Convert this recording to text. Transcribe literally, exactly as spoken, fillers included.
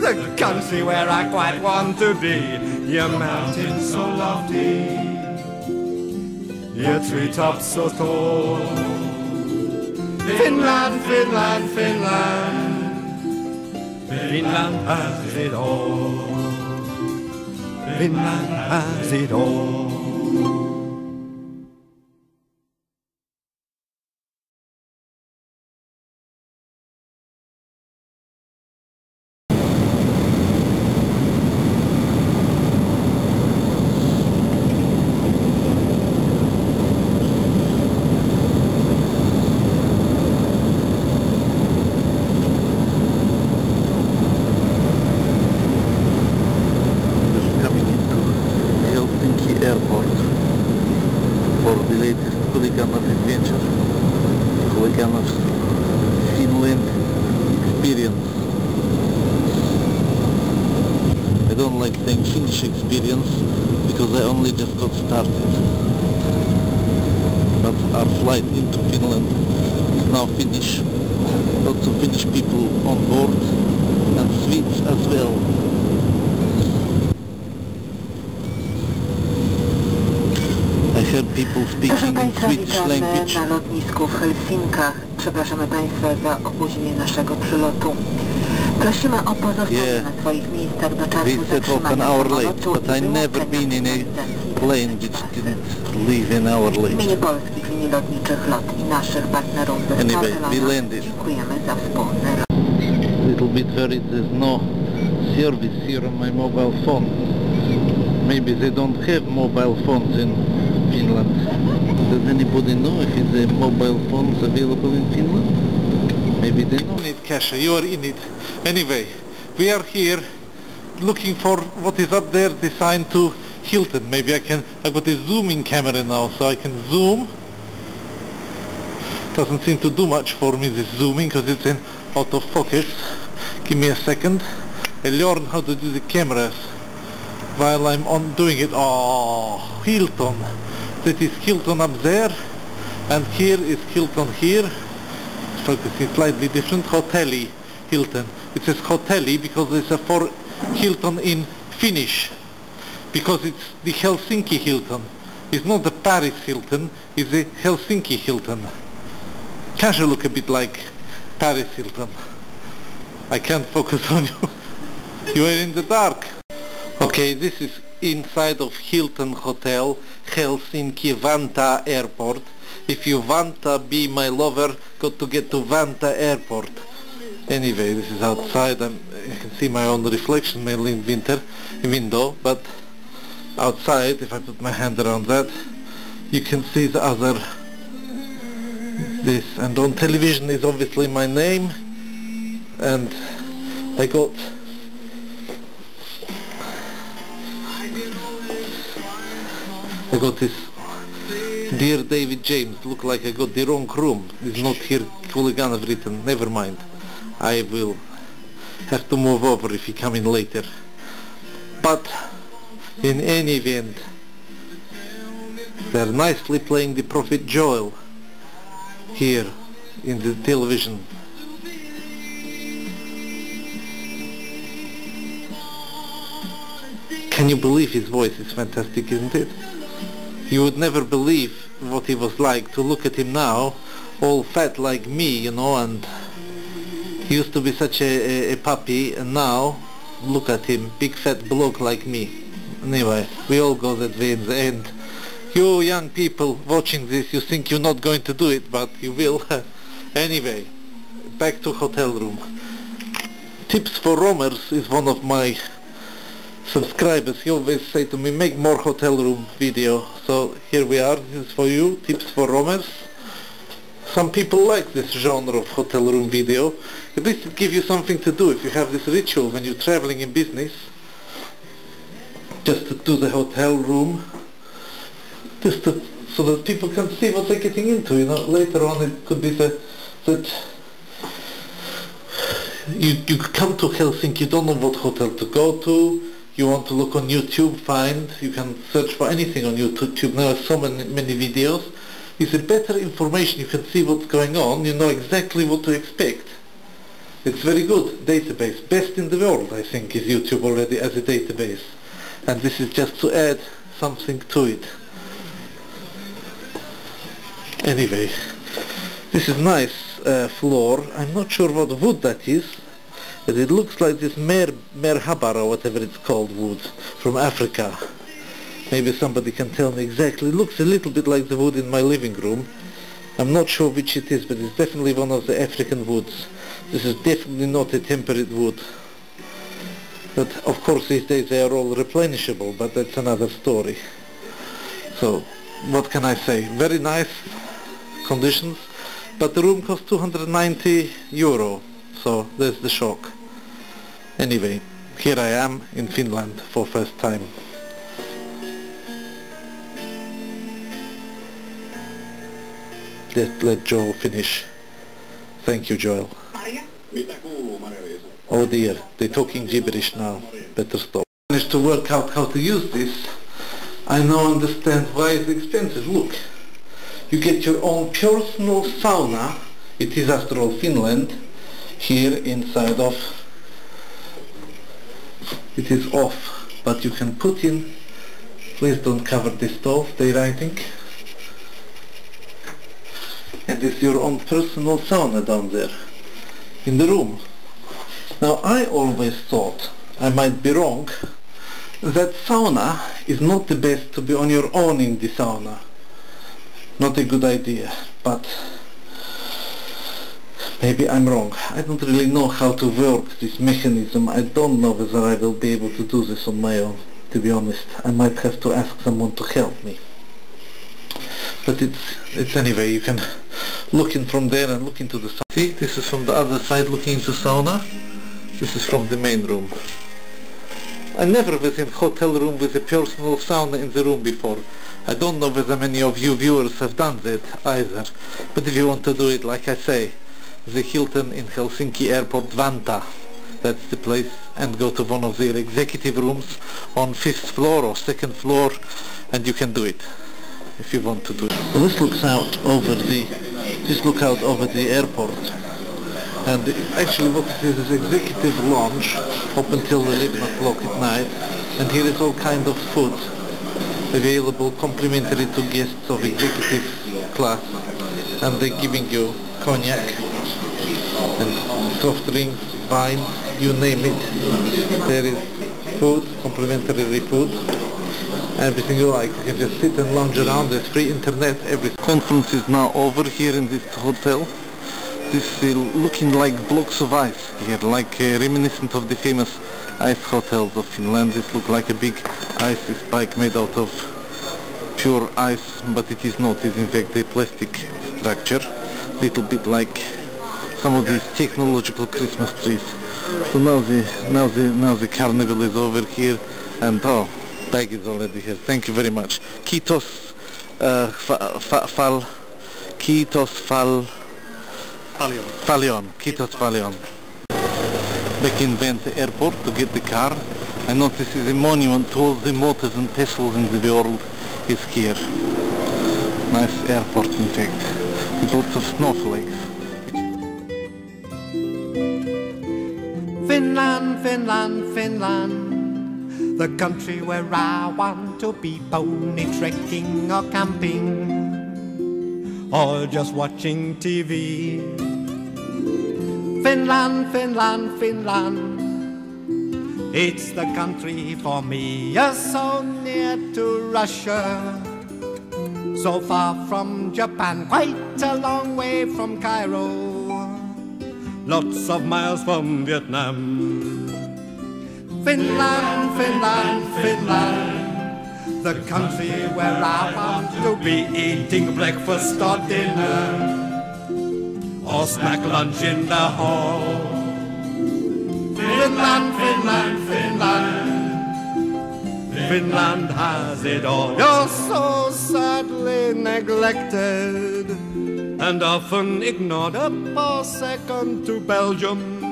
the country where I quite want to be. Your mountains so lofty, your treetops so tall. Finland, Finland, Finland, Finland has it all. Finland has it all. Airport for the latest Huliganov adventure, Huliganov's Finland experience. I don't like saying Finnish experience because I only just got started. But our flight into Finland is now finished. Lots of Finnish people on board and Swedes as well. I heard people speaking in Swedish language. Na lotnisku w Helsinkach. Przepraszamy Państwa za opóźnienie naszego przylotu. Prosimy o pozostanie Yeah. na swoich miejscach do czasu They set off an zatrzymania hour late, samolotu but I i never been in a plane which didn't leave an hour W late. imieniu polskich linii lotniczych LOT i naszych partnerów ze Anyway, Startu we Lotów landed. dziękujemy za wspólny Little bit worried there's no service here on my mobile phone. Maybe they don't have mobile phones in Finland. Does anybody know if the mobile phones available in Finland? Maybe they know. In it, Kasha, you are in it. Anyway, we are here looking for what is up there designed to Hilton. Maybe I can, I've got a zooming camera now, so I can zoom. Doesn't seem to do much for me, this zooming, because it's in out of focus. Give me a second. I learn how to do the cameras while I'm on doing it. Oh, Hilton. That is Hilton up there, and here is Hilton here. Focusing slightly different. Hoteli Hilton. It says Hoteli because there's a for Hilton in Finnish. Because it's the Helsinki Hilton. It's not the Paris Hilton, it's the Helsinki Hilton. Kind of look a bit like Paris Hilton. I can't focus on you. You are in the dark. Okay, this is inside of Hilton Hotel, Helsinki Vantaa Airport. If you want to be my lover, got to get to Vantaa Airport. Anyway, this is outside. I'm, you can see my own reflection, mainly in winter, in window, but outside, if I put my hand around that, you can see the other, this, and on television is obviously my name, and I got I got this Dear David James, look like I got the wrong room. It's not here Huliganov written, never mind. I will have to move over if you come in later. But in any event, they're nicely playing the Prophet Joel here in the television. Can you believe his voice is fantastic, isn't it? You would never believe what he was like to look at him now, all fat like me, you know, and he used to be such a, a, a puppy, and now look at him, big fat bloke like me. Anyway, we all go that way in the end. You young people watching this, you think you're not going to do it, but you will. Anyway, back to hotel room. Tips for roamers is one of my subscribers. He always say to me, make more hotel room video. So here we are, this is for you, tips for roamers. Some people like this genre of hotel room video. At least it gives you something to do if you have this ritual when you're traveling in business. Just to do the hotel room, just to, so that people can see what they're getting into, you know. Later on it could be that, that you, you come to Helsinki, you don't know what hotel to go to, you want to look on YouTube, find, you can search for anything on YouTube, now there's so many, many videos. It's a better information, you can see what's going on, you know exactly what to expect. It's very good database, best in the world I think is YouTube already as a database, and this is just to add something to it. Anyway, this is nice uh, floor. I'm not sure what wood that is, but it looks like this mer merhabar or whatever it's called wood from Africa. Maybe somebody can tell me exactly. It looks a little bit like the wood in my living room. I'm not sure which it is, but it's definitely one of the African woods. This is definitely not a temperate wood. But of course these days they are all replenishable, but that's another story. So, what can I say? Very nice conditions, but the room costs two hundred ninety euro, so there's the shock. Anyway, here I am in Finland for first time. Let, let Joel finish. Thank you, Joel. Oh dear, they're talking gibberish now. Better stop. I managed to work out how to use this. I now understand why it's expensive. Look, you get your own personal sauna. It is after all Finland. Here inside of it is off, but you can put in. Please don't cover the stove, they're writing. And it's your own personal sauna down there in the room. Now I always thought, I might be wrong, that sauna is not the best to be on your own in the sauna. Not a good idea, but maybe I'm wrong. I don't really know how to work this mechanism. I don't know whether I will be able to do this on my own, to be honest. I might have to ask someone to help me. But it's, it's anyway, you can look in from there and look into the sauna. See, this is from the other side looking into sauna. This is from the main room. I never was in hotel room with a personal sauna in the room before. I don't know whether many of you viewers have done that either. But if you want to do it, like I say, the Hilton in Helsinki Airport Vantaa, that's the place, and go to one of their executive rooms on fifth floor or second floor, and you can do it if you want to do it. Well, this looks out over the this look out over the airport, and actually what it is is executive lounge up until eleven o'clock at night, and here is all kind of food available complimentary to guests of executive class, and they're giving you cognac and soft drinks, wine, you name it. There is food, complimentary food, everything you like. You can just sit and lounge around. There's free internet, everything. Conference is now over here in this hotel. This is looking like blocks of ice here, like uh, reminiscent of the famous ice hotels of Finland. This looks like a big ice spike made out of pure ice, but it is not. It is in fact a plastic structure, little bit like some of these technological Christmas trees. So now the now the now the carnival is over here, and oh, bag is already here. Thank you very much. Kiitos, uh, fa, fa, fal, kiitos fal, paljon, paljon, kiitos paljon. Back in Vantaa Airport to get the car. I notice this is a monument to all the motors and Teslas in the world is here. Nice airport in fact, with lots of snowflakes. Finland, Finland, Finland, the country where I want to be, pony trekking or camping, or just watching T V. Finland, Finland, Finland, it's the country for me. You're so near to Russia, so far from Japan, quite a long way from Cairo, lots of miles from Vietnam. Finland, Finland, Finland, the country where I want to be, eating breakfast or dinner, or snack lunch in the hall. Finland, Finland, Finland, Finland has it all. You're so sadly neglected and often ignored, up or second to Belgium